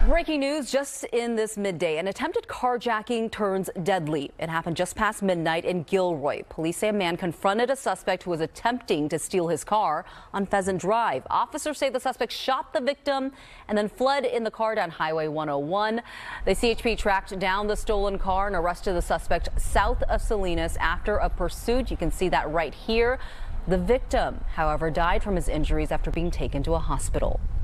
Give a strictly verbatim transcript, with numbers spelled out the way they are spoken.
Breaking news just in this midday. An attempted carjacking turns deadly. It happened just past midnight in Gilroy. Police say a man confronted a suspect who was attempting to steal his car on Pheasant Drive. Officers say the suspect shot the victim and then fled in the car down Highway one oh one. The C H P tracked down the stolen car and arrested the suspect south of Salinas after a pursuit. You can see that right here. The victim, however, died from his injuries after being taken to a hospital.